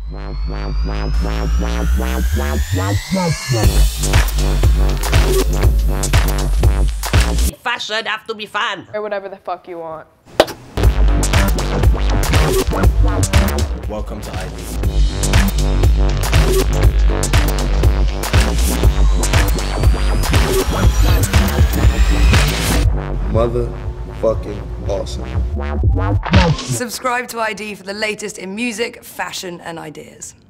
Fashion have to be fun. Or whatever the fuck you want. Welcome to ID. Motherfucking awesome. Subscribe to ID for the latest in music, fashion, and ideas.